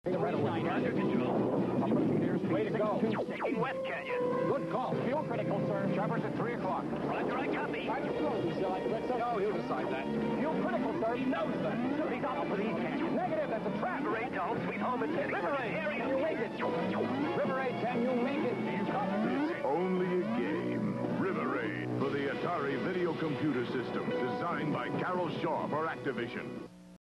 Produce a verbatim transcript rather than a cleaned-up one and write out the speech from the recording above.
Under control. Way to go. In West Canyon. Good call. Fuel critical, sir. Choppers at three o'clock. Roger, I copy. No, he'll decide that. Fuel critical, sir. He knows that. So he's off for the East Canyon. Negative, that's a trap. River eight to home, sweet home, and River eight, area. you make it. River eight, can you make it? Only a game. River eight for the Atari Video Computer System, designed by Carol Shaw for Activision.